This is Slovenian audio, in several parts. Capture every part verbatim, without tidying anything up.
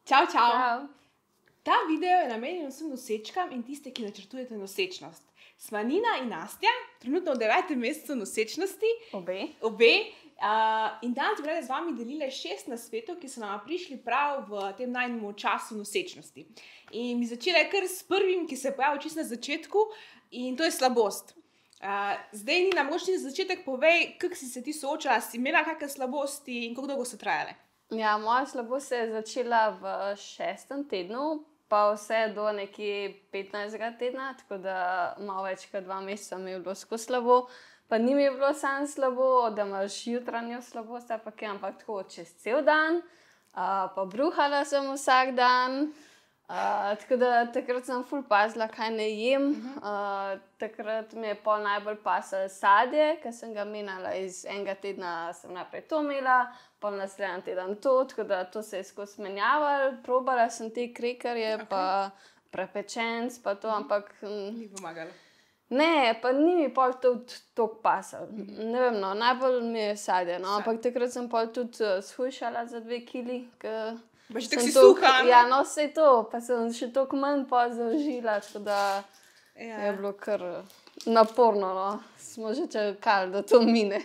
Čau, čau. Čau. Ta video je namenjen vsem nosečkam in tiste, ki načrtujete nosečnost. Sva Nina in Nastja, trenutno v devetem mesecu nosečnosti. Obe. Obe. Uh, in danes bi rada z vami delile šest nasvetov, ki so nam prišli prav v tem najnem času nosečnosti. In bi začela kar s prvim, ki se je pojavil čisto na začetku, in to je slabost. Uh, zdaj, Nina, mogoče za začetek povej, kako si se ti soočala, si imela kakšne slabosti in kako dolgo so trajale? Ja, moja slabost se je začela v šestem tednu, pa vse do nekje petnajstega tedna, tako da malo več kot dva meseca mi je bilo skozi slabo. Pa ni mi je bilo samo slabo, da imaš jutranjo slabost, ampak je ampak tako čez cel dan. Uh, pa bruhala sem vsak dan. Uh, tako da takrat sem ful pazila, kaj ne jem. Uh, takrat mi je pol najbolj pasalo sadje, ker sem ga menjala iz enega tedna, sem najprej to imela, pol naslednji teden to, tako da to se je skozi menjavalo. Probala sem te krekerje, okay. Pa prepečenc, pa to, ampak Ni pomagalo. ne, pa ni mi pol tudi toliko pasalo. Ne vem, no, najbolj mi je sadje, no, ampak takrat sem pol tudi uh, shujšala za dve kili, ker Baš tako sem si toliko- suha, ne? Ja, no, saj to, pa sem še toliko manj pa zaužila, tako da Ja. je bilo kar naporno, no. Smo že čakali, da to mine.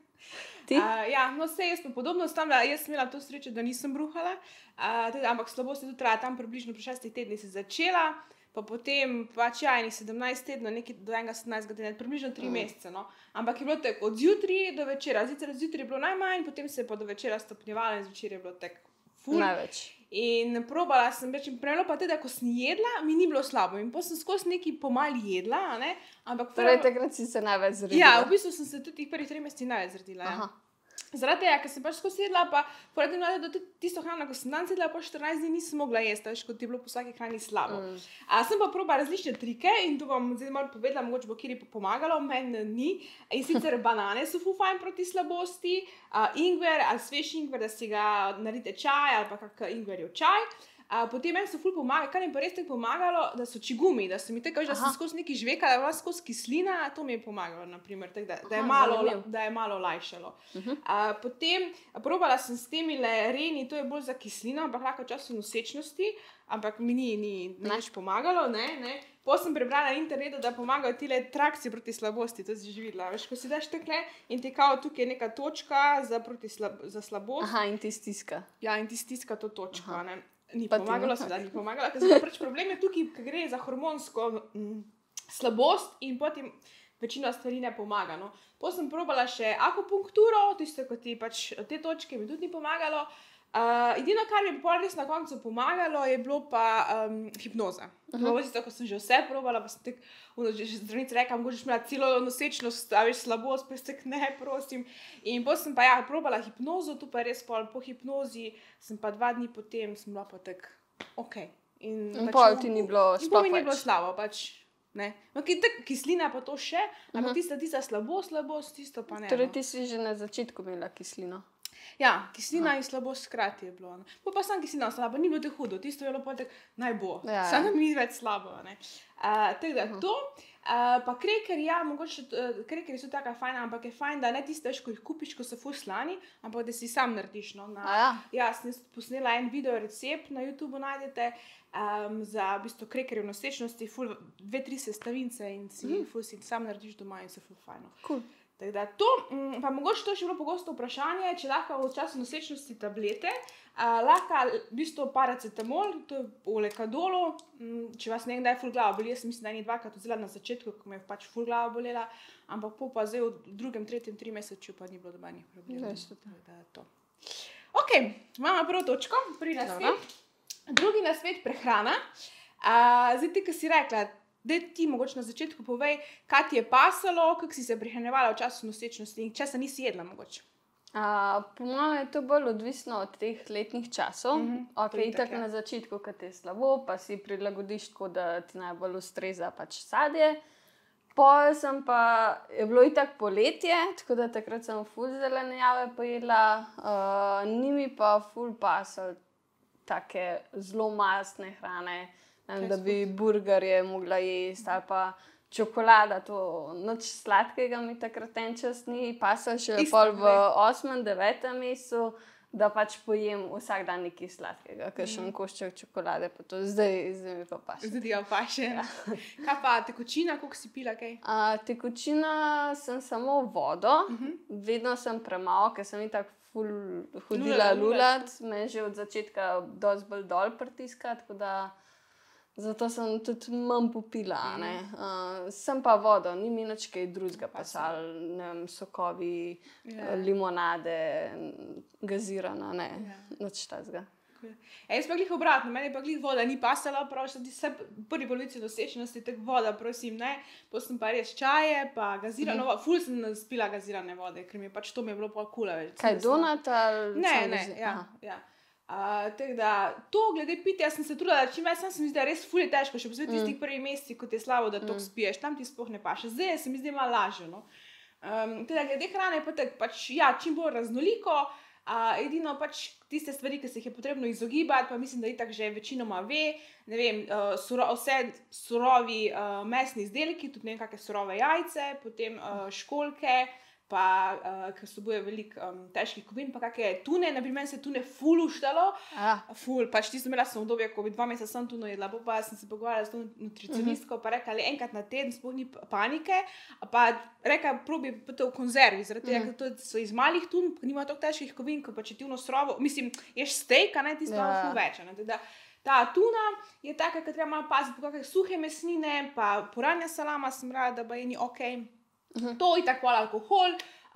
Ti? Uh, ja, no, sej jaz pa podobno sem, da jaz sem imela to srečo, da nisem bruhala, uh, tudi, ampak slabost je tudi trajala tam približno pri šestih tednih se začela, pa potem pač ja, enih sedemnajst tednov, nekaj do enega sedemnajstega tedna, približno tri Mm. mesece, no. Ampak je bilo tako od zjutraj do večera, sicer zjutraj je bilo najmanj, potem se je pa do večera stopnjevalo in zvečer je bilo tako ful. Največ. In probala sem reči, prelo pa tudi, ko sem jedla, mi ni bilo slabo in potem sem skozi nekaj pomali jedla, a ne, ampak Torej, prvo- takrat si se največ zredila. Ja, v bistvu sem se tudi tih prvih treh mesecih največ zredila. Ja. Aha. Zaradi tega, ker sem pač skozi jedla, pa poradim mlada, da tudi tisto hrano, ko sem danes jedla, pa štirinajst dni nisem mogla jesti, veš, kot je bilo po vsaki hrani slabo. Mm. A sem pa probala različne trike in to vam zdaj malo povedala, mogoče bo kjer pomagalo, meni ni. In sicer banane so ful fajn proti slabosti, a, ingver ali svež ingver, da si ga naredite čaj ali pa kak ingverjev čaj. A, potem meni so ful pomagali, kar mi je pa res tako pomagalo, da so čigumi, da so mi tako, da sem Aha. skozi nekaj žvekala, da je bila skozi kislina, to mi je pomagalo, na primer, tako da, da, je Aha, malo, zanimivo. da je malo olajšalo. Mhm. A, potem a, probala sem s temi reni, to je bolj za kislino, ampak lahko v času nosečnosti, ampak mi ni, ni, ni Ne. nič pomagalo, ne, ne. Potem sem prebrala na internetu, da pomagajo tile trakcije proti slabosti, to si že videla, veš, ko si daš takle in ti kao tukaj je neka točka za, proti slab, za slabost. Aha, in ti stiska. Ja, in ti stiska to točko, Aha. ne. Ni Pa ti pomagalo, ne? seveda ni pomagalo, ker zdaj pač problem je tukaj, ker gre za hormonsko mm, slabost in potem večina stvari ne pomaga, no. Potem sem probala še akupunkturo, tisto, ko ti pač te točke mi tudi ni pomagalo. Uh, edino, kar mi je pol res na koncu pomagalo, je bilo pa um, hipnoza. Uh -huh. Tisto, ko sem že vse probala, pa sem tak, ono, že, že zdravnica rekla, mogoče imela celo nosečnost, a veš, slabost, pa sem tak, ne, prosim. In potem sem pa ja, probala hipnozo, tu pa je res pol po hipnozi, sem pa dva dni potem, sem bila pa tak, ok. In, In pol ti ni bilo in pol mi sploh ni bilo več. slabo, pač, ne. No, ki, tak, kislina pa to še, ampak Mhm. tista, tista slabost, slabost, tisto pa ne. Torej, no. ti si že na začetku imela kislino. Ja, kislina in slabost hkrati je bilo. No. Pa pa sem kislina ostala, pa ni bilo tako hudo, tisto je bilo pa tako, naj bo, Ja, ja. samo mi ni več slabo, ne. Uh, tako da to, uh, pa kreker, ja, mogoče, uh, krekerji so taka fajna, ampak je fajn, da ne tiste, veš, ko jih kupiš, ko so ful slani, ampak da si sam narediš, no. Na, A ja. ja, sem jaz posnela en video recept, na YouTubeu najdete, um, za v bistvu krekerje v nosečnosti, ful, dve, tri sestavince in si, mm. ful si sam narediš doma in se ful fajno. Cool. Tako da to, mm, pa mogoče to še bilo pogosto vprašanje, če lahko v času nosečnosti tablete, a, lahko v bistvu paracetamol, to je v lekadolu, mm, če vas nekdaj ful glava boli, jaz sem mislim, da eni dvakrat vzela na začetku, ko me je pač ful glava bolela, ampak pol pa zdaj v drugem, tretjem, tri mesečju pa ni bilo nobenih problemov. Veš, to. Tako da to. Ok, imamo prvo točko, prvi nasvet. Dobro. Drugi nasvet, prehrana. A, zdaj ti, ki si rekla, da ti mogoče na začetku povej, kaj ti je pasalo, kako si se prehranjevala v času nosečnosti in česa nisi jedla mogoče. A, po mojem je to bolj odvisno od teh letnih časov. Mhm, Ok, to je itak, itak ja. na začetku, ko te je slabo, pa si prilagodiš tako, da ti najbolj ustreza pač sadje. Pol sem pa, je bilo itak poletje, tako da takrat sem ful zelenjave pojedla, uh, ni mi pa ful pasal take zelo mastne hrane, ne vem, da bi burgerje mogla jesti ali pa čokolada, to nič sladkega mi takrat en čas ni pasal, še Isto, pol v ne. osmem, devetem mesecu, da pač pojem vsak dan nekaj sladkega, kakšen mm. košček čokolade, pa to zdaj, zdaj mi pa paše. Zdaj ti pa paše. Ja. Kaj pa tekočina, koliko si pila kaj? A, tekočina sem samo vodo, Uh -huh. vedno sem premalo, ker sem itak ful hodila lulat, me že od začetka dosti bolj dol pritiska, tako da zato sem tudi manj popila, mm. ne. Uh, sem pa vodo, ni mi nič kaj drugega pasal, ne vem, sokovi, yeah. limonade, gazirana, ne, yeah. nič tazga. E, jaz pa glih obratno, meni pa glih voda ni pasala, prav še ti se prvi polovici nosečnosti, tak voda, prosim, ne, potem sem pa res čaje, pa gazirano, mm. ful sem spila gazirane vode, ker mi je pač to mi je bilo pa kula. Kaj, donat ali? Ne, ne, ja, ja. Uh, tako da, to glede pitja sem se trudila, čim več sem se mi zdi, da res ful je težko, še posebej tistih mm. prvih mesecih, ko ti je slabo, da toliko mm. spiješ, tam ti sploh ne paše. Zdaj se mi zdi malo lažje, no. Um, teda, glede hrane pa tak, pač, ja, čim bolj raznoliko, uh, edino pač tiste stvari, ki se jih je potrebno izogibati, pa mislim, da itak že večinoma ve, ne vem, uh, suro, vse surovi uh, mesni izdelki, tudi ne vem, kakšne surove jajce, potem uh, školjke, pa, uh, ker vsebuje veliko um, težkih kovin, pa kakšne tune, na primer se tune ful uštalo, ah. ful, pač tisto imela sem obdobje, ko bi dva meseca sem tuno jedla, pa sem se pogovarjala s to nutricionistko, uh -huh. pa rekla, le enkrat na teden, sploh ni panike, pa rekla, probi to v konzervi, zaradi tega, uh -huh. ker to so iz malih tun, nima toliko težkih kovin, ko pa če ti vno surovo, mislim, ješ steak, a ne, tisto yeah. ful več, ne, teda, ta tuna je taka, ki treba malo paziti po kakšne suhe mesnine, pa poranja salama sem rada, da ba je ni okej. Okay. Uh-huh. To je tako alkohol,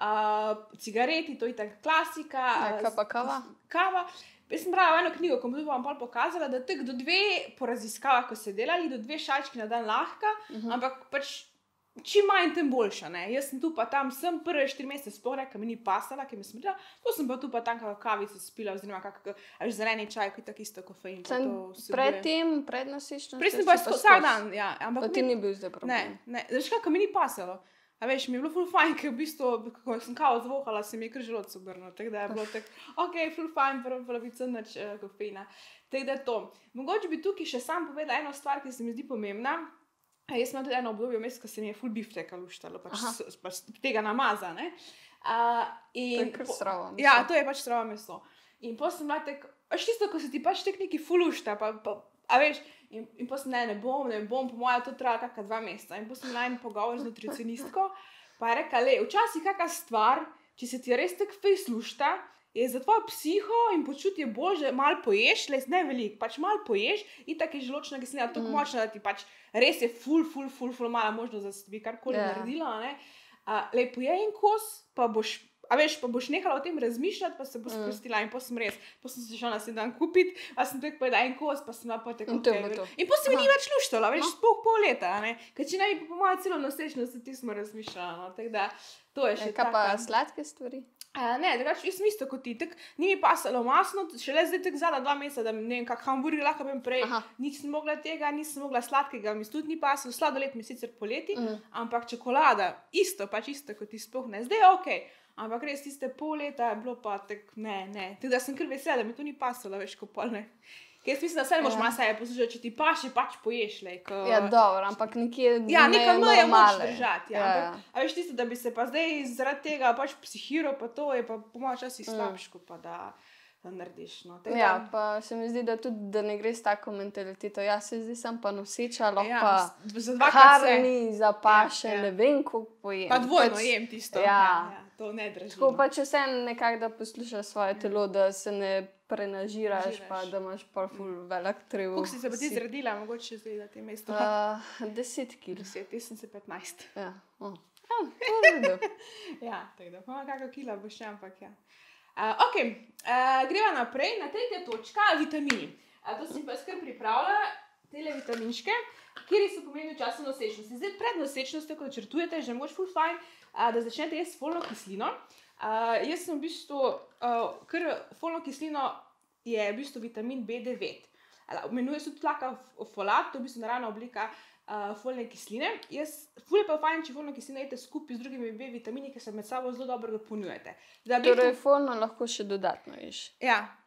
uh, cigareti, to je tako klasika. Ja, kaj pa kava? Kava. Jaz sem brala eno knjigo, ko mi bom pol pokazala, da tak do dve, po raziskavah, ko se delali, do dve šalčki na dan lahka, uh-huh. ampak pač čim manj, tem boljša, ne. Jaz sem tu pa tam, sem prve štiri mesece sploh rekla, mi ni pasala, ker mi smrdila, to sem pa tu pa tam kakšno kavico spila, oziroma kakšno, ali zeleni čaj, ki je tako isto kofein. Pred tem, pred nosečnostjo? Prej sem pa vsak dan, ja. Ampak pa ti ni bil zdaj problem? Ne, ne, veš kako mi ni pasalo. A veš, mi je bilo ful fajn, ker v bistvu, ko sem kao zvohala, se mi je kar želodec obrnil, tako da je bilo tako, ok, ful fajn, prvo polovico nič uh, kofeina. Tako da to. Mogoče bi tukaj še sam povedala eno stvar, ki se mi zdi pomembna. Jaz sem tudi eno obdobje vmes, ko se mi je ful bifteka luštalo, pač, pač tega namaza, ne. Uh, in, to je kar srova meso. Ja, to je pač srova meso. In potem sem bila tak, až tisto, ko se ti pač tek neki ful lušta, pa, pa, a veš, in, in potem ne, ne bom, ne bom, po mojem, to trajalo kakšna dva meseca. In potem sem bila en pogovor z nutricionistko, pa je rekla, le, včasih kakšna stvar, če se ti res tak fejs lušta, je za tvojo psiho in počutje bolj, že malo poješ, les ne veliko, pač malo poješ, in tako je želočna kislina tako mm. močna, da ti pač res je ful, ful, ful, ful mala možnost, da se bi karkoli yeah. naredila, ne. Uh, le, pojej en kos, pa boš, a veš, pa boš nehala o tem razmišljati, pa se boš mm. sprostila in potem sem res, potem sem se šla na sedem dan kupiti, pa sem tako povedala en kos, pa sem bila pa tako, okay, in potem se mi ni več luštala, veš, sploh pol leta, ne, ker če ne bi po moja celo nosečnost, ti smo razmišljala, no, tako da, to je še e, kaj pa sladke stvari? Uh, ne, drugače, jaz sem isto kot ti, tak, ni mi pasalo masno, šele zdaj tak zadnja dva meseca, da ne vem, kak hamburger lahko bim prej, Aha. nisem mogla tega, nisem mogla sladkega, mi tudi ni pasalo, sladoled mi sicer poleti, mm. ampak čokolada, isto, pač isto kot ti sploh ne, zdaj je okej, okay, ampak res tiste pol leta je bilo pa tak, ne, ne, tako da sem kar vesela, da mi to ni pasalo, veš, ko pol ne. Ker jaz mislim, da se moš ja. malo seje poslušati, če ti paše, pač poješ, le. Ko... Ja, dobro, ampak nekje ja, ne je normale. Ja, nekaj moraš držati, ja. ja, ampak, ja. a veš tisto, da bi se pa zdaj zaradi tega pač psihiral, pa to je pa po mojem časih slabško, pa da, da narediš, no. Teda... Ja, pa se mi zdi, da tudi, da ne gre s tako mentaliteto, ja, se zdi, sem pa noseča, lahko ja, pa karni, zapaše, ja, ja. ne vem, koliko pojem. Pa dvojno pač, jem tisto, ja. Ja, ja, to ne drži. Tako pa če vse nekako, da poslušaš svoje telo, da se ne prenažiraš, Nažiraš. Pa da imaš pa ful velik trevo. Koliko si se pa ti zredila, mogoče zdaj na tem mestu? Uh, deset kil. Deset, jaz sem se petnajst. Ja, oh. ja to je redo. Ja, tako da, pa kako kila boš, ampak ja. Uh, ok, uh, greva naprej, na tretja točka, vitamini. Uh, to sem pa skar pripravila, tele vitaminčke, kjer so pomembni v času nosečnosti. Zdaj pred nosečnostjo, ko načrtujete, že moč ful fajn, uh, da začnete jesti folno kislino. Uh, jaz sem v bistvu, uh, ker folno kislino je v bistvu vitamin B devet. Imenuje se tudi tlaka folat, to je v bistvu naravna oblika uh, folne kisline. Jaz, ful je pa fajn, če folno kislino jete skupaj z drugimi B vitamini, ki se med sabo zelo dobro dopolnjujete. Torej, folno lahko še dodatno ješ. Ja,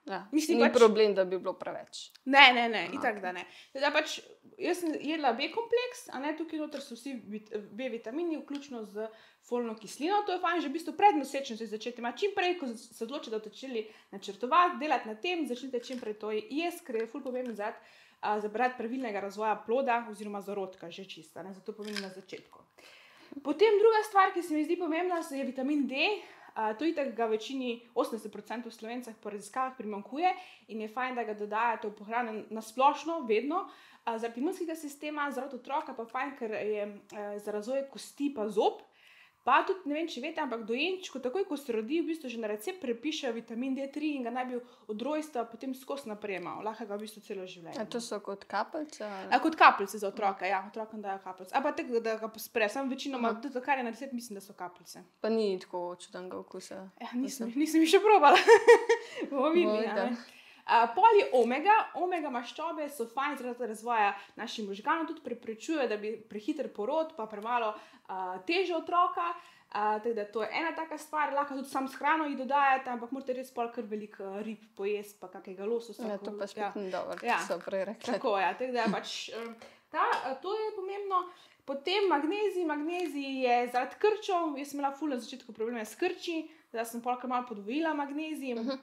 Ja. Mislim, Ni pač, problem, da bi bilo preveč. Ne, ne, ne, Aha, itak da ne. Teda pač, jaz sem jedla B-kompleks, a ne, tukaj noter so vsi vit, B-vitamini, vključno z folno kislino. To je fajn, že v bistvu pred nosečnostjo začeti. Ma čim prej, ko se odločite, da boste začeli načrtovati, delati na tem, začnite čim prej to jesti, ker je ful pomembno zaradi, uh, zaradi pravilnega razvoja ploda oziroma zarodka, že čista, ne, zato pomembno na začetku. Potem druga stvar, ki se mi zdi pomembna, je vitamin D. Uh, to itak ga večini, osemdeset procentov Slovencah po raziskavah primanjkuje in je fajn, da ga dodajate v pohrane na splošno, vedno. Uh, zaradi imunskega sistema, zaradi otroka pa fajn, ker je uh, za razvoj kosti pa zob. Pa tudi, ne vem, če veste, ampak dojenčku, takoj ko se rodi, v bistvu že na recept prepišejo vitamin D tri in ga naj bi od rojstva potem skozi naprejemal. Lahko ga v bistvu celo življenje. A to so kot kapljice? A, kot kapljice za otroka, ja, otrokom dajo kapljice. A pa tako, da ga pospre, sam večinoma, tudi kar je na recept, mislim, da so kapljice. Pa ni tako čudenega okusa. Ja, nisem, nisem jih še probala. Bomo videli, ja, ne. Uh, pol je omega, omega maščobe so fajn zaradi razvoja naših možganov, tudi preprečuje, da bi prehiter porod, pa premalo uh, teže otroka. Uh, tako da to je ena taka stvar, lahko tudi sam s hrano jih dodajate, ampak morate res pol kar veliko uh, rib pojesti, pa kakega lososa. Ja, to pa spet ja. ni dobro, Ja. so prej rekli. Tako, ja, tako da pač um, ta, uh, to je pomembno. Potem magnezij, magnezij je zaradi krčev, jaz sem imela ful na začetku probleme s krči, da sem pol kar malo podvojila magnezij. Uh-huh.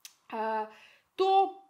Uh, To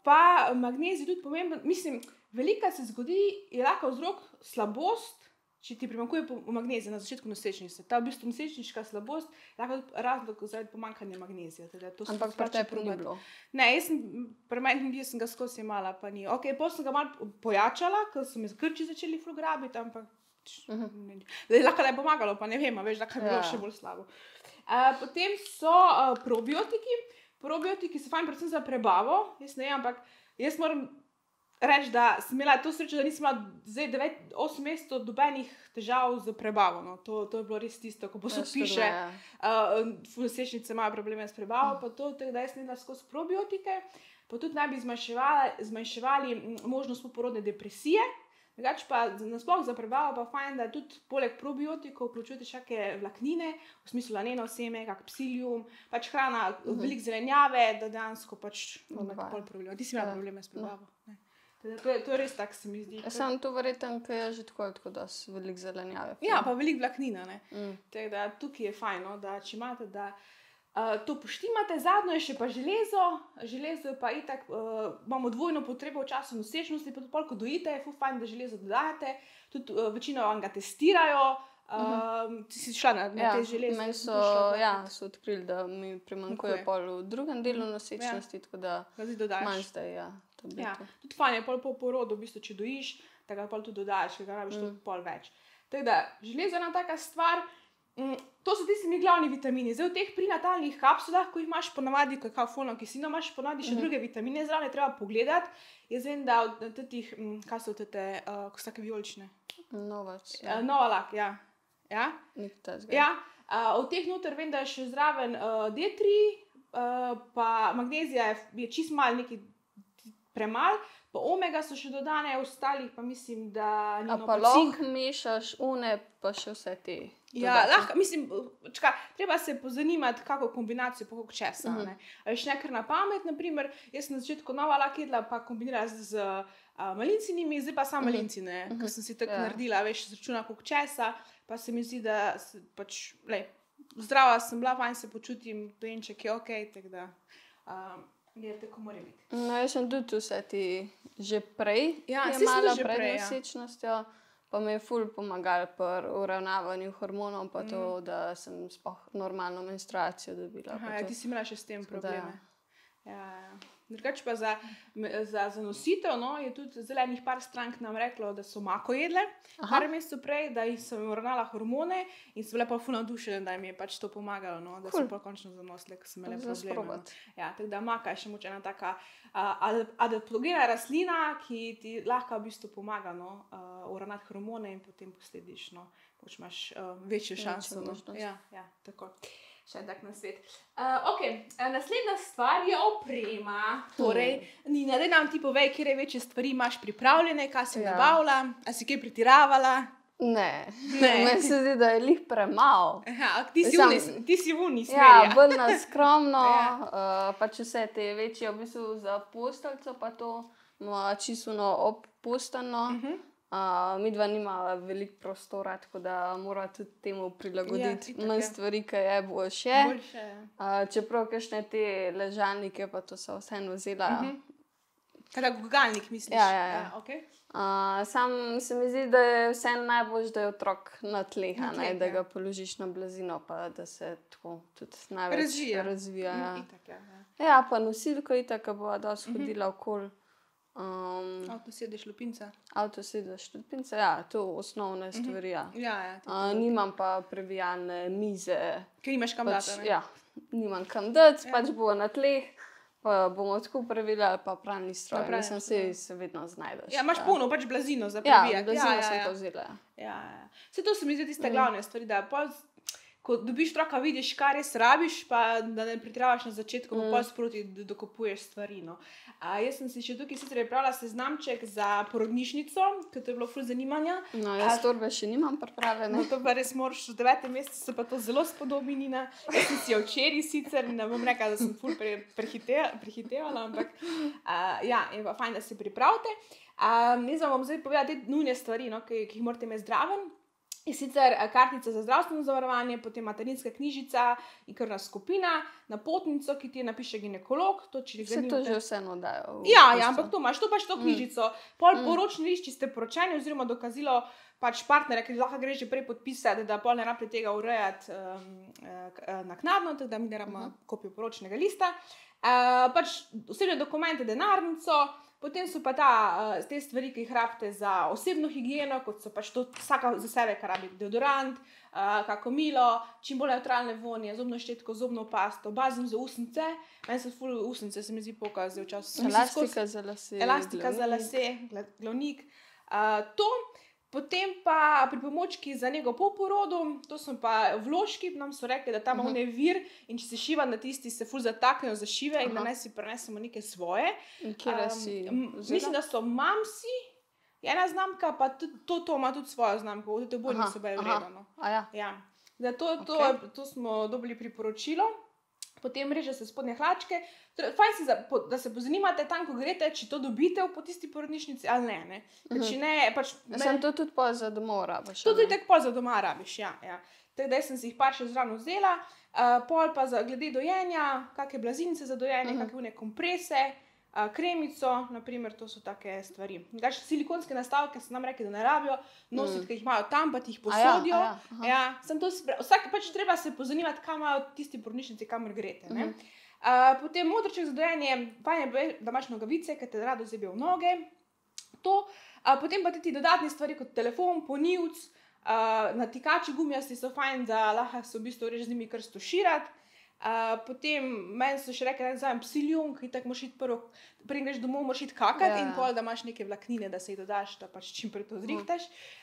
pa magnezij tudi pomembno, mislim, velika se zgodi, je lahko vzrok slabost, če ti primanjkuje magnezija na začetku nosečnice. Ta v bistvu nosečniška slabost je lahko razlog zaradi pomanjkanja magnezija. Teda to Ampak pri tebi ni bilo. Ne, jaz sem, pri meni ljudje sem ga skozi imala, pa ni. Ok, potem sem ga malo pojačala, ker so mi krči začeli ful grabiti, ampak Uh-huh. ne, lahko da je pomagalo, pa ne vem, a veš, lahko je bilo Ja. še bolj slabo. Uh, potem so uh, probiotiki. Probiotiki so fajn predvsem za prebavo, jaz ne vem, ampak jaz moram reči, da sem imela to srečo, da nisem imela zdaj devet, osem mesecev dobenih težav z prebavo. No. To, to je bilo res tisto, ko posod piše, uh, nosečnice imajo probleme s prebavo, pa to, tako da jaz ne da skozi probiotike, pa tudi naj bi zmanjševali, zmanjševali možnost poporodne depresije. Drugače pa nasploh za prebavo pa fajn, da tudi poleg probiotikov vključujete še kakšne vlaknine, v smislu laneno seme, kak psilium, pač hrana, uh-huh. veliko zelenjave, da dejansko pač imamo pol problema. Ti si imela Ja. probleme s prebavo. Ne. Teda to, je, to je res tako, se mi zdi. Ja, sam to verjetno, ker je že tako, tako da so veliko zelenjave. Ja, pa veliko vlaknina. Ne. Mm. Tako da tukaj je fajn, no, da če imate, da uh, to poštimate. Zadnjo je še pa železo. Železo je pa itak, uh, imamo dvojno potrebo v času nosečnosti, pa tudi pol, ko dojite, je ful fajn, da železo dodajate. Tudi uh, večino vam ga testirajo. Um, ti si šla na, na Ja, te železe? meni si so, tudi šla ja, dvakrat? so odkrili, da mi primanjkuje Manjkuje. pol v drugem delu nosečnosti, tako da Ga zdaj dodajaš. manj zdaj, ja. To bi Ja, to. tudi fajn je pol po porodu, v bistvu, če dojiš, da ga pol tudi dodajaš, ker ga rabiš Mm. tudi pol več. Tako da, železo je ena taka stvar, mm, to so tisti mi glavni vitamini. Zdaj v teh prinatalnih kapsulah, ko jih imaš ponavadi, kakao folno kislino, imaš ponavadi še Mhm. druge vitamine, zraven je treba pogledati. Jaz vem, da od teh, mm, kaj so te, uh, ko so take vijolične? Novac, Ja. ja. Novalak, ja. Ja? Nik tazga. Ja, uh, od teh noter vem, da je še zraven uh, D tri, uh, pa magnezija je, je čist mal neki premal, pa omega so še dodane, ostalih pa mislim, da ni A no, pa pa cink. lahko mešaš une, pa še vse te. Ja, dodate. lahko, mislim, čaka, treba se pozanimati, kako kombinacijo, pa kako česa. Mhm. Ne. A veš, ne kar na pamet, naprimer, jaz sem na začetku nova lak jedla, pa kombinirala z, z uh, malincinimi, zdaj pa samo Mhm. malincine, Mhm. ker sem si tako Ja. naredila, veš, zračuna kako česa, pa se mi zdi, da se, pač, lej, zdrava sem bila, fajn se počutim, dojenček je ok, tako da um, je tako mora biti. No, jaz sem tudi vse ti že prej Ja, saj sem jemala že pred prej, ja. nosečnostjo, pa mi je ful pomagal pri uravnavanju hormonov, pa to, Mm. da sem sploh normalno menstruacijo dobila. pa Aha, ja, to. ti si imela še s tem Tako da ja. probleme. Ja, ja. Drugače pa za, za, za nositev, no, je tudi zelenih par strank nam reklo, da so mako jedle, Aha. par mesecev prej, da jih sem uravnala hormone in so bile pa ful navdušene, da jim je pač to pomagalo, no, da Cool. so pa končno zanosile, ker so imele Za probleme. No. sprobati. Ja, tako da maka je še moč ena taka uh, adaptogena rastlina, ki ti lahko v bistvu pomaga, no, uh, uravnati hormone in potem posledično pač imaš uh, večjo Večjo šanso. No. možnost. Ja, ja, tako. Še en tak nasvet. Uh, okay. uh, naslednja stvar je oprema. Torej, Nina, daj nam ti povej, kje večje stvari imaš pripravljene, kaj si Ja. nabavila, a si kaj pretiravala. Ne, Ne. meni se zdi, da je lih premalo. Aha, ti si Sam- vuni, ti si vuni smeri. Ja, bolj na skromno, Ja. uh, pač vse te večje, v bistvu za posteljico pa to, ima čisto ono obpustano. Mhm. Uh, midva nima veliko prostora, tako da mora tudi temu Ja, prilagoditi. itak Manj je. stvari, ki je boljše je. Boljše je. Uh, čeprav kakšne te ležalnike, pa to so vseeno vzela. Mhm. Kada gugalnik misliš? Ja, ja, ja. okay. Uh, sam se mi zdi, da je vseeno najboljše, da je otrok na tleh, Na a ne, tleh, da ja. ga položiš na blazino, pa da se tako tudi največ Razvija. razvija ja. Mm, itak, ja, ja. Ja, pa nosilko itak, ki bo dosti hodila okoli. Um, Avto sedeš lupinca. avto sedaš študpince, ja, to osnovne stvari. Ja. Ja, ja. Uh, nimam pa previjalne mize. Ker nimaš kam Pač, dati, ne? ja, nimam kam dati, Ja. pač bo na tleh, pa bomo tako previli, pa pralni stroj. Pa pralni Mislim, stroj. se, se vedno znajdeš. Ja, imaš polno pač blazino za Ja, prebijati. blazino ja, ja, sem ja. to vzela. Ja, ja. Vse to se mi zdi tiste glavne stvari, da pol, ko dobiš otroka, vidiš, kaj res rabiš, pa da ne pretiravaš na začetku, pa pol sproti d- dokupuješ stvari. No. A, jaz sem si še tukaj sicer pripravila seznamček za porodnišnico, ker to je bilo ful zanimanja. No, jaz torbe še nimam pripravljene. No, to pa res moraš, v devetem mesecu se pa to zelo spodobi, Nina. Jaz sem si jo včeraj sicer, ne bom rekla, da sem ful pre, prehite, prehitevala, ampak uh, ja, je pa fajn, da se pripravite. Um, jaz vam bom zdaj povedala te nujne stvari, no, ki, ki jih morate imeti zdraven. In sicer eh, kartica za zdravstveno zavarovanje, potem materinska knjižica in krvna skupina, napotnico, ki ti je napiše ginekolog. To, če ga Vse to nimate- že vseeno dajo. v Ja, ja, tisto. ampak to imaš, to pač to knjižico. Pol poročni list, če ste poročeni, oziroma dokazilo pač partnerja, ki lahko greš že prej podpisati, da pol ne rabite tega urejati um, uh, naknadno, tako da mi ne rabimo kopijo poročnega lista. Uh, pač osebne dokumente, denarnico, potem so pa ta, uh, te stvari, ki jih rabite za osebno higieno, kot so pač to vsaka za sebe, kar rabi deodorant, uh, kako milo, čim bolj nevtralne vonje, zobno štetko, zobno pasto, bazem za usnice. Meni so ful usnice, se mi zdi pokaz, zdaj včasih. Elastika za lase. Elastika za glavnik. lase, gla- glavnik. Uh, to, potem pa pripomočki za nego po porodu, to so pa vložki, nam so rekli, da tam uh -huh. je vir in če se šiva na tisti, se ful zataknejo za šive in da Aha. naj si prenesemo neke svoje. In kje si? m, vzela? mislim, da so Mamsi, je ena znamka, pa tudi, to, to ima tudi svojo znamko, v tej bolj Aha, niso bile aha. vredno. A ja. Ja. Da to, to, Okej. to smo dobili priporočilo. Potem reže se spodnje hlačke. Torej, fajn si, za, po, da se pozanimate tam, ko greste, če to dobite v po tisti porodnišnici ali ne. ne. Ker če ne, pač Ja, sem to tudi pa za domov rabiš. to a tudi ne? tako pol za doma rabiš. Ja, ja. Tako da jaz sem si jih par še zraven vzela, uh, pol pa za glede dojenja, kakšne blazinice za dojenje, uh -huh. kakšne komprese, uh, kremico, naprimer, to so take stvari. Drugače silikonske nastavke se nam rekli, da ne rabijo nositi, mm. ker jih imajo tam, pa ti jih A ja, a posodijo. ja, aha. Ja, sem to spre... Vsak pač treba se pozanimati, kam imajo tisti porodnišnici, kamor greste. Ne? Mhm. Uh, potem modrček za dojenje, fajn je, bilo, da imaš nogavice, ker te rado zebijo v noge. To, uh, potem pa tudi dodatne stvari kot telefon, ponivc, uh, natikači gumijasti so fajn, da lahko se v bistvu reč z njimi kar stuširati. Uh, potem meni so še rekli, da vzamem psiljung, ki tako moraš iti prvo, prej greš domov, moraš iti kakati Ja. in pol, da imaš neke vlaknine, da se jih dodaš, da pač čim prej to zrihtaš.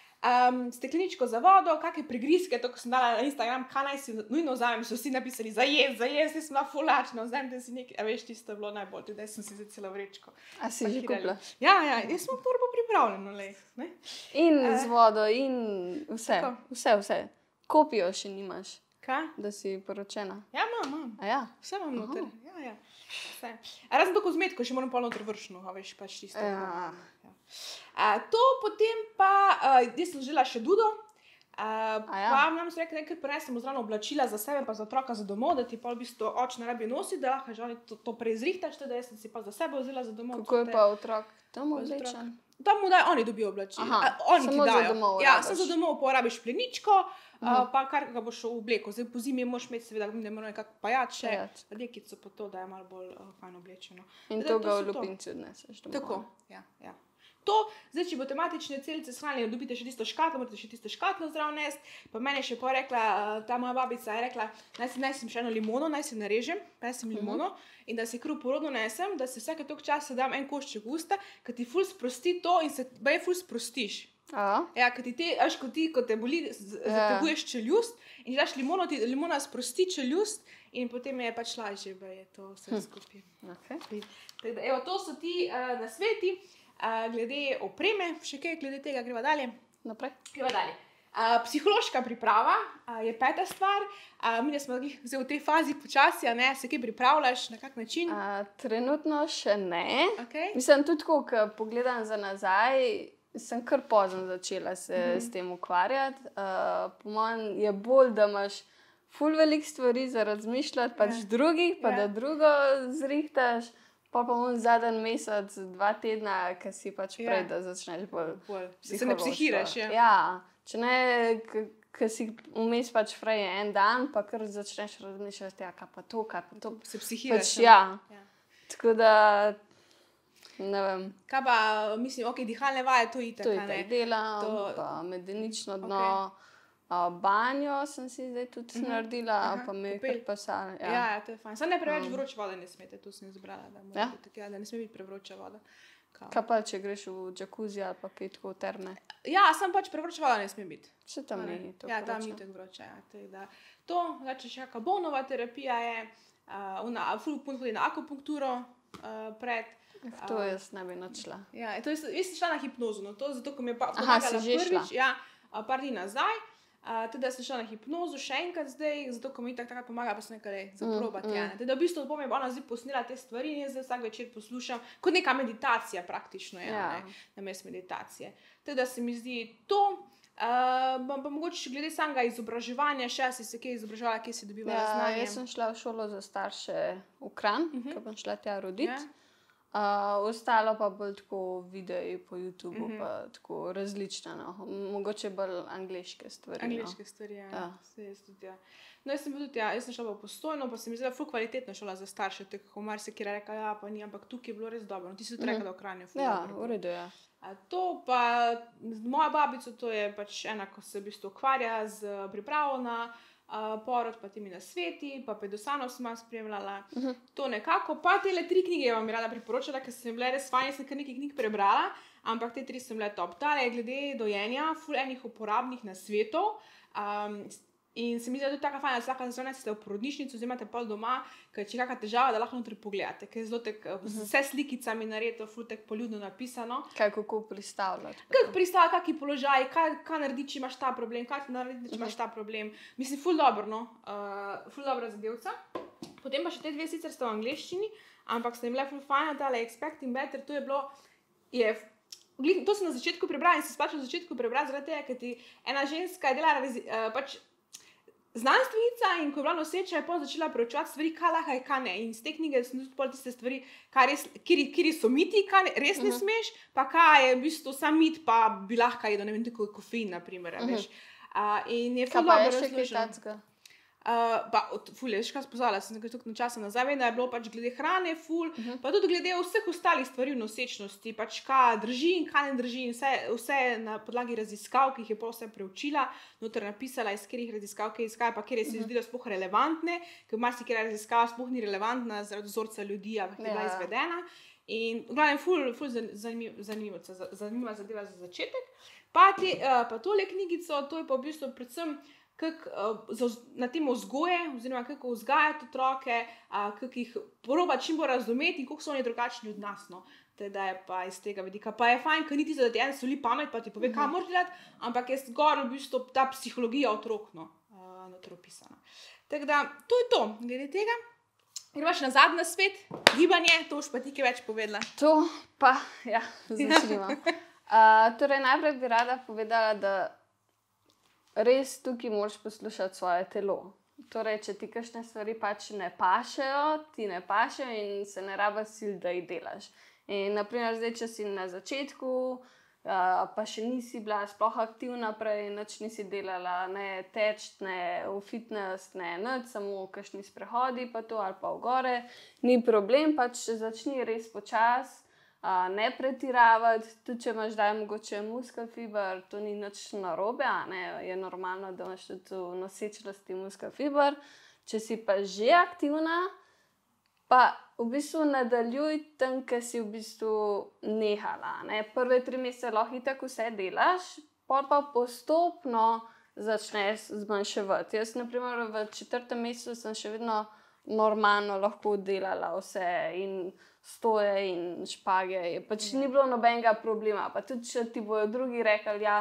Um, stekleničko za vodo, kakšne prigrizke, to, ko sem dala na Instagram, kaj naj si nujno vzamem, so vsi napisali za jez, za jez, jaz sem bila fulačna, vzamem si nekaj, a veš, tisto je bilo najbolj, tudi jaz sem si za celo vrečko. A si že pakirali. kupila? Ja, ja, jaz sem torbo pripravljena, lej, ne. In z vodo, in vse. Tako. Vse, vse. Kopijo še nimaš, Kaj? da si poročena. Ja, imam, imam. A ja. Vse imam noter. Ja, ja. Vse. A razen to kozmetiko, še moram pol noter vršno, a veš, pač tisto. Ja. Ja. A, to potem pa, uh, jaz sem želela še dudo. Uh, A ja. Pa nam so rekli, da kar prenesemo zraven oblačila za sebe, pa za otroka za domov, da ti pol v bistvu oče ne rabi nositi, da lahko že oni to, to prej zrihtaš, tako da jaz sem si pa za sebe vzela za domov. Kako je te- pa otrok tam Pa za oblečen? Tam mu dajo, oni dobijo oblačila. Aha, A, oni samo ti za dajo. domov Ja, rabiš. samo za domov porabiš pleničko, uh, pa kar ga boš oblekel. Zdaj po zimi moraš imeti seveda, da mora nekako pajače, Pajač. rekico pa to, da je malo bolj uh, fajn oblečeno. In Zdaj, to ga v so to. lupinci odneseš domov. Tako, ja, ja. To, zdaj, če boste matične celice shranili, dobite še tisto škatlo, morate še tisto škatlo zraven nesti. Pa meni je še pa rekla, uh, ta moja babica je rekla, naj si nesem še eno limono, naj si narežem, nesem limono in da si kruh porodno nesem, da si vsake toliko časa dam en košček v usta, ker ti ful sprosti to in se bej ful sprostiš. A? Ja, ker ti te, veš, ko ti, ko te boli, z- Ja. zateguješ čeljust in daš limono, ti limona sprosti čeljust in potem je pač lažje, da je to vse skupaj. Okay. Tako da, evo, to so ti uh, nasveti, uh, glede opreme, še kaj glede tega greva dalje. naprej. Gremo dalje. Uh, psihološka priprava uh, je peta stvar. Uh, mi smo zdaj v tej fazi počasi, a ne, se kaj pripravljaš, na kak način? Uh, trenutno še ne. Okay. Mislim, tudi ko pogledam za nazaj, sem kar pozno začela se mm -hmm. s tem ukvarjati. Uh, po mojem je bolj, da imaš ful velik stvari za razmišljati, pač yeah. drugih, pa yeah. da drugo zrihtaš. Pa pa on zadnji mesec, dva tedna, ki si pač prej, yeah. da začneš bolj psihološko. Se ne psihiraš, ja. Ja, če ne, ki si vmes pač prej en dan, pa kar začneš razmišljati, ja, kaj pa to, kaj pa to. Se psihiraš. Pač, ja. ja. Tako da, ne vem. Kaj pa, mislim, ok, dihalne vaje, to itak, to itak delam, to... pa medenično dno. Okay. Uh, banjo sem si zdaj tudi uh -huh. naredila, aha, pa me je kar pasala. Ja. Ja, ja, to je fajn. Samo ne preveč um. vroče vode ne smete, to sem izbrala, da, ja? biti, da ne sme biti prevroča voda. Kao. Kaj pa, če greš v džakuzi ali pa kaj tako terme? Ja, sam pač prevroča voda ne sme biti. Še tam ni to ja, vroče. Ja, tam ni tako vroče. Ja. Da, to, znači še Kabonova terapija je, uh, una, ful punt hodi na akupunkturo uh, pred. Uh, to jaz ne bi načela. Ja, to je, jaz sem šla na hipnozo, no to, zato ko mi je pa pomagala prvič, ja, par dni nazaj. Uh, teda sem šla na hipnozo še enkrat zdaj, zato ko mi tako tako pomaga, pa sem nekaj zaprobati. Mm, mm. Ja. Teda v bistvu bom je ona zdaj posnela te stvari in jaz zdaj vsak večer poslušam, kot neka meditacija praktično, ja, ja. Ne, namesto meditacije. Teda se mi zdi to, uh, pa, pa mogoče glede samega izobraževanja, še si se kaj izobraževala, kje si dobivala ja, znanje? Jaz sem šla v šolo za starše v Kranj, uh -huh. ko bom šla tja roditi. Ja. Uh, ostalo pa bolj tako videi po YouTubu, mm -hmm. pa tako različno, no. Mogoče bolj angleške stvari. Angleške no. stvari, ja. ja. Se jaz tudi, ja. No, jaz sem tudi, ja, jaz sem šla v Postojno, pa se mi zdela ful kvalitetna šola za starše, tako mar se kjer rekla, ja, pa ni, ampak tukaj je bilo res dobro. No, ti si tudi mm -hmm. rekla, da v Kranju ful ja, dobro. Ja, v redu, ja. A to pa, moja babica, to je pač ena, ko se v bistvu ukvarja z pripravo na Uh, porod, pa temi nasveti, pa Pedosanov sem malo spremljala. Uh -huh. To nekako, pa tele tri knjige vam bi rada priporočala, ker sem bile res fajn, sem kar nekaj knjig prebrala, ampak te tri sem bile top. Tale je glede dojenja, ful enih uporabnih nasvetov. Um, in se mi zdi, da je tudi taka fajna, da se lahko zazvonete v porodnišnico, vzemate pol doma, ker če je kakšna težava, da lahko notri pogledate, ker je zelo tek, uh -huh. vse slikicami naredito, ful tek poljudno napisano. Kaj kako pristavljati? Kako pristavljati, kaki položaj, kaj, kaj narediti, če imaš ta problem, kaj ti narediti, če imaš ta problem. Mislim, ful dobro, no, uh, ful dobra zadevca. Potem pa še te dve sicer sta v angleščini, ampak sta jim bile ful fajna, tale Expecting Better, to je bilo, je, to sem na začetku prebrala in se splačala na začetku prebrala, zaradi tega, ker ti ena ženska je delala, uh, pač, znanstvenica in ko je bila noseča, je potem začela preučevati stvari, kaj lahko in kaj ne. In z te knjige sem tudi pol tiste stvari, kjer so miti, kaj ne, res ne uh -huh. smeš, pa kaj je v bistvu sam mit, pa bi lahko jedel, ne vem, tako je kofein, na primer, uh -huh. veš. Uh, in je ful dobro razloženo. Uh, pa, ful, veš, kaj spozvala, sem nekaj tukaj časa nazaj, vem, da je bilo pač glede hrane, ful, uh -huh. pa tudi glede vseh ostalih stvari v nosečnosti, pač kaj drži in kaj ne drži, in vse, vse na podlagi raziskav, ki jih je pa vse preučila, noter napisala, iz katerih raziskav, kaj izkaja, pa kjer je se uh -huh. zdelo sploh relevantne, ker marsikatera raziskava sploh ni relevantna zaradi vzorca ljudi, ampak je bila izvedena. In v glavnem, ful, ful zanimiva zanimiv, zanimiv zadeva za začetek. Pa, te, uh, pa tole knjigico, to je pa v bistvu predvsem kak, uh, na tem vzgoje, oziroma kako vzgajati otroke, uh, kako jih proba čim bolj razumeti in koliko so oni drugačni od nas. No. Teda je pa iz tega vidika. Pa je fajn, ker niti za da ti en soli pamet, pa ti pove, uh -huh. kaj moraš delati, ampak je zgor v bistvu ta psihologija otrok, no, uh, notro opisana. Tako da, to je to, glede tega. Gremo še na zadnji svet, gibanje, to už pa ti kaj več povedala. To pa, ja, začnimo. uh, torej, najprej bi rada povedala, da res tukaj moraš poslušati svoje telo. Torej, če ti kakšne stvari pač ne pašejo, ti ne pašejo in se ne raba sil, da jih delaš. In naprimer, zdaj, če si na začetku, uh, pa še nisi bila sploh aktivna prej, nič nisi delala, ne teč, ne v fitness, ne nič, samo kakšni sprehodi pa to ali pa v gore, ni problem, pač začni res počas. Uh, ne pretiravati, tudi če imaš zdaj mogoče muskel fiber, to ni nič narobe, ne? Je normalno, da imaš tudi v nosečnosti muskel fiber. Če si pa že aktivna, pa v bistvu nadaljuj tam, ker si v bistvu nehala. Ne? Prve tri mesece lahko itak vse delaš, pol pa postopno začneš zmanjševati. Jaz, na primer, v četrtem mesecu sem še vedno normalno lahko delala vse in stoje in špage, pač ni bilo nobenega problema. Pa tudi, če ti bojo drugi rekli, ja,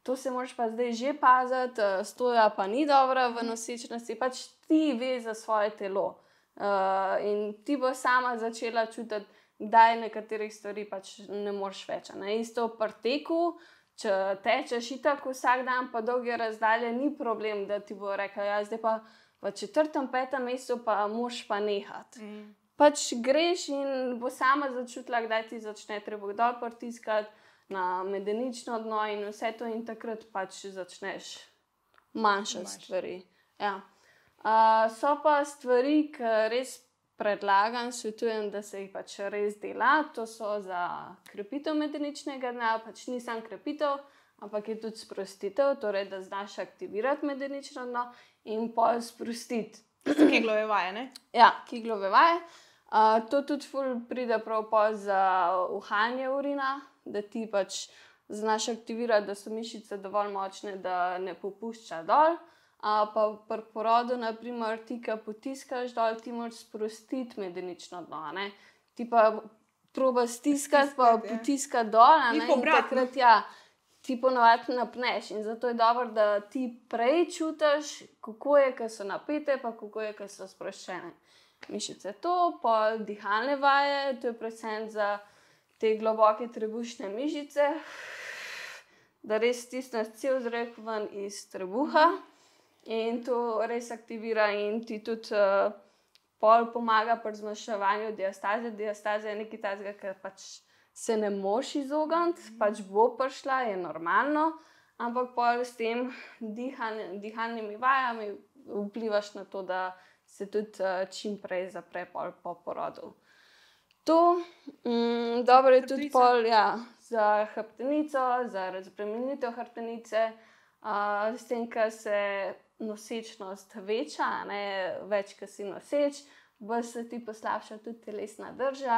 to se moraš pa zdaj že paziti, stoja pa ni dobra v nosečnosti, pač ti veš za svoje telo. Uh, in ti bo sama začela čutiti, kdaj nekaterih stvari pač ne moreš več. Ne? Isto pri teku, če tečeš itak vsak dan pa dolge razdalje, ni problem, da ti bo rekel, ja, zdaj pa v četrtem, petem mesecu pa moraš pa nehati. Mm. Pač greš in bo sama začutila, kdaj ti začne treba dol pritiskati na medenično dno in vse to in takrat pač začneš manjšati stvari. Ja. Uh, so pa stvari, ki res predlagam, svetujem, da se jih pač res dela. To so za krepitev medeničnega dna, pač ni samo krepitev, ampak je tudi sprostitev, torej da znaš aktivirati medenično dno in pol sprostiti. Keglove vaje, ne? Ja, keglove vaje. Uh, to tudi ful pride prav pol za uhajanje urina, da ti pač znaš aktivirati, da so mišice dovolj močne, da ne popušča dol. Uh, pa pri porodu, naprimer, ti, ki potiskaš dol, ti moraš sprostiti medenično dno, ne? Ti pa proba stiskati, pa ja. Potiskati dol, ne? In takrat, ja, ti ponovadi napneš. In zato je dobro, da ti prej čutiš, kako je, ko so napete, pa kako je, ko so sproščene mišice. To, pa dihalne vaje, to je predvsem za te globoke trebušne mišice, da res stisneš cel zrak ven iz trebuha. In to res aktivira in ti tudi uh, pol pomaga pri zmanjševanju diastaze. Diastaza je nekaj takega, ker pač se ne moš izogniti, mm. pač bo prišla, je normalno, ampak pol s tem dihan, dihalnimi vajami vplivaš na to, da se tudi uh, čim prej zapre pol po porodu. To, mm, dobro je tudi pol, ja, za hrbtenico, za razbremenitev hrbtenice, uh, s tem, ker se nosečnost veča, ne, več, ko si noseč, bolj se ti poslabša tudi telesna drža,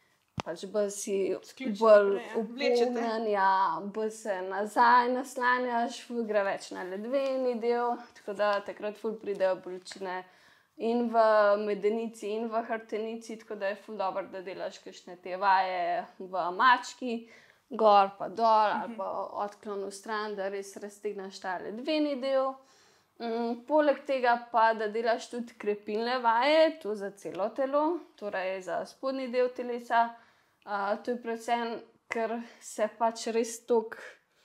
pač bolj si bolj upognen, ja, bolj se nazaj naslanjaš, ful gre več na ledveni del, tako da takrat ful pridejo bolečine in v medenici in v hrbtenici, tako da je ful dobro, da delaš kakšne te vaje v mački, gor pa dol ali pa odklon v stran, da res raztegneš ta ledveni del. Um, poleg tega pa, da delaš tudi krepilne vaje, to za celo telo, torej za spodnji del telesa. Uh, to je predvsem, ker se pač res toliko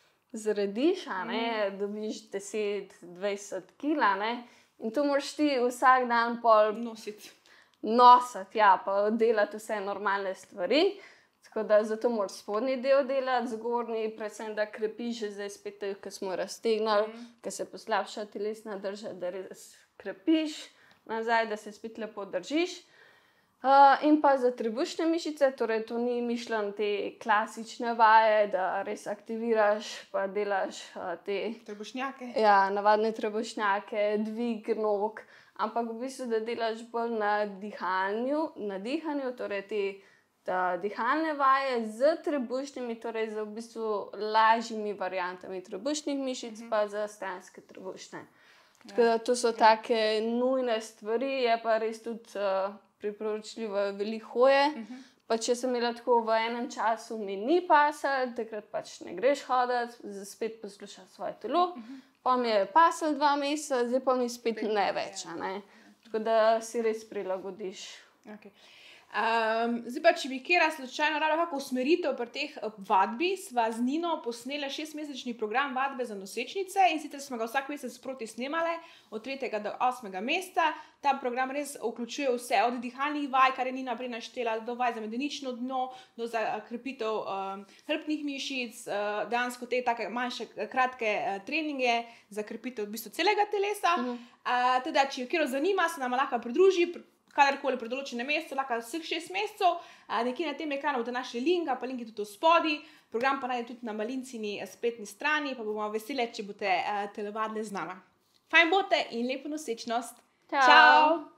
zrediš, a ne, mm. dobiš deset dvajset kila, ne, in to moraš ti vsak dan pol nositi. Nositi, ja, pa delati vse normalne stvari. Tako da zato moraš spodnji del delati, zgornji, predvsem da krepiš, zdaj spet, ko smo raztegnili, mm. ko se poslabša telesna drža, da res krepiš nazaj, da se spet lepo držiš. Uh, in pa za trebušne mišice, torej to ni mišljeno te klasične vaje, da res aktiviraš, pa delaš uh, te trebušnjake. Ja, navadne trebušnjake, dvig nog, ampak v bistvu, da delaš bolj na dihanju, na dihanju, torej te Da, dihalne vaje z trebušnimi, torej z v bistvu lažjimi variantami trebušnih mišic, mm -hmm. pa za stranske trebušne. Ja. Tako da to so ja. take nujne stvari, je pa res tudi uh, priporočljivo veliko hoje. Mm -hmm. Pa če sem imela tako v enem času, mi ni pasal, takrat pač ne greš hoditi, spet poslušati svoje telo. Mm -hmm. Pa mi je pasal dva meseca, zdaj pa mi spet Pet, ne več. Ja. Ne? Tako da si res prilagodiš. Okay. Um, zdaj pa, če bi kjera slučajno rabila kako usmeritev pri teh vadbi, sva z Nino posnela šestmesečni program vadbe za nosečnice in sicer smo ga vsak mesec sproti snemale od tretjega do osmega meseca. Ta program res vključuje vse, od dihalnih vaj, kar je Nina prej naštela, do vaj za medenično dno, do za krepitev um, hrbtnih mišic, uh, dejansko te take manjše, kratke uh, treninge za krepitev v bistvu celega telesa. Uh -huh. uh, teda, če jo kjero zanima, se nam lahko pridruži, kadarkoli pri določenem mesecu, lahko vseh šest mesecev, nekje na tem ekranu bodo našli link, pa link je tudi v spodaj, program pa najde tudi na Malincini spletni strani, pa bomo vesele, če boste telovadile z nama. Fajn bote in lepo nosečnost. Čau! Čau.